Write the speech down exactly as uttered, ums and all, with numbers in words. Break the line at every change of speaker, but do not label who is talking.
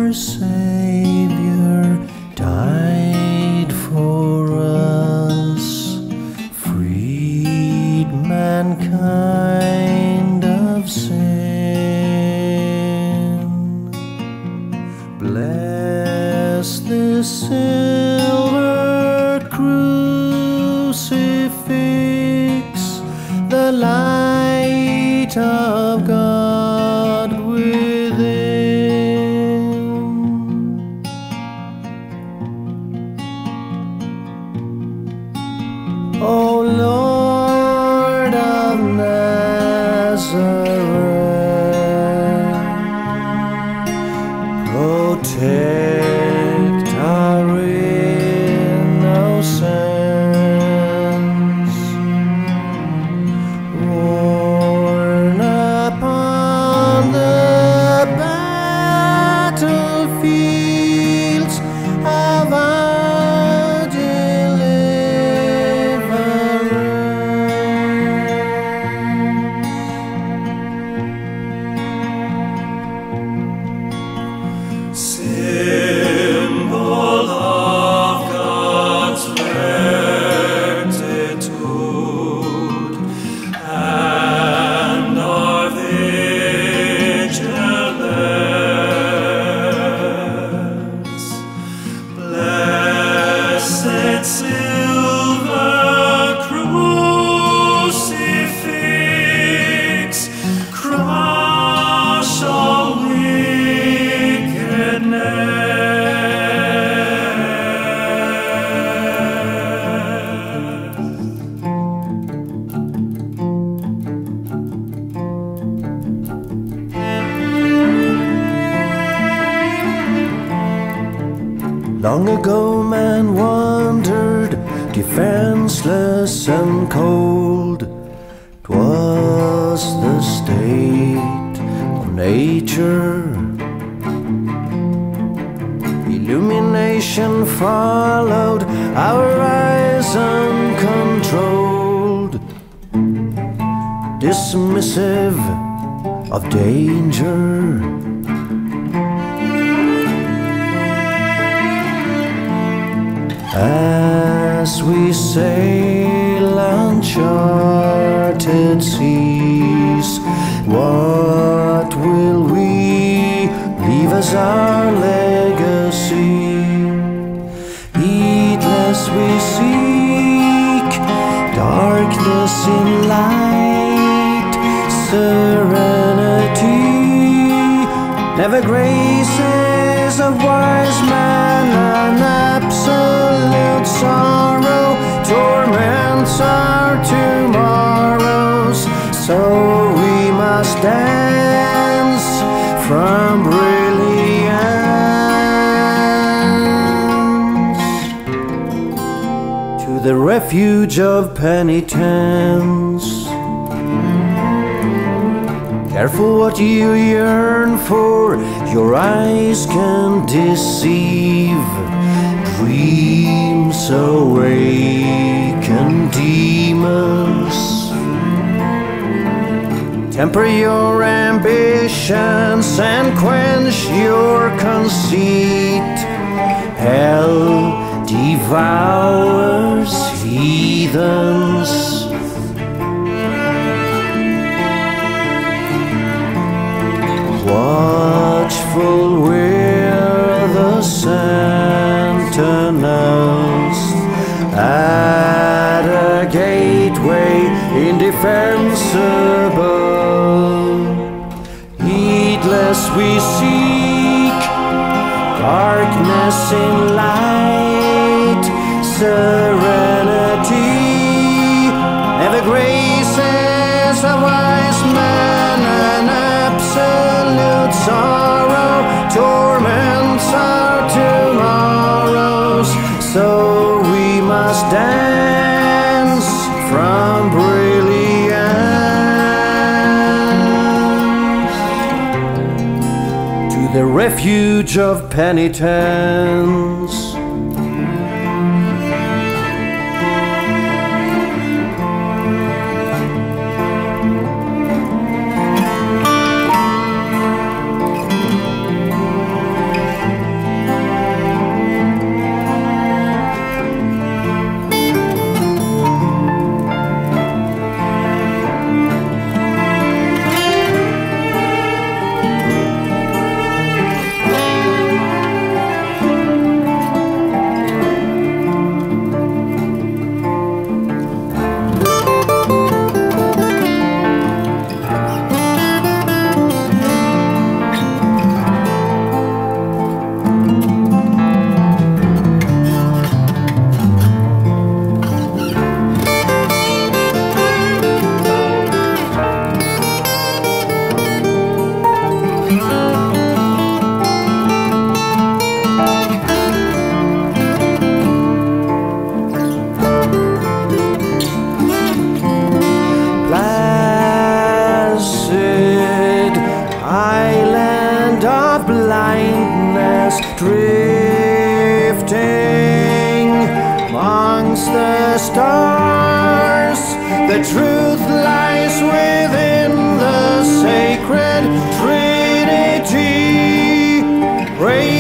our Savior died for us, freed mankind of sin. Bless this silver crucifix, the light of God within. O Lord of Nazareth, protect our innocence. Worn upon the battlefields of our deliverance. Symbol of God's rectitude and our vigilance, blessed silver crucifix, crush all wickedness. Long ago man wandered, defenseless and cold. 'Twas the state of nature. Illumination followed our eyes uncontrolled, dismissive of danger. As we sail uncharted seas, what will we leave as our legacy? Heedless we seek darkness in light, serenity never graces a wise man, an absolute sorrow torments our tomorrows. So we must dance from brilliance to the refuge of penitence. Careful what you yearn for, your eyes can deceive. Dreams awaken demons. Temper your ambitions and quench your conceit. Hell devours heathens. Watchful we're the sentinels at a gateway indefensible. Heedless we seek darkness in light, serenity never graces a wise man, an absolute sorrow torments our tomorrows. So we must dance from brilliance to the refuge of penitence. us drifting amongst the stars. The truth lies within the sacred Trinity. Praise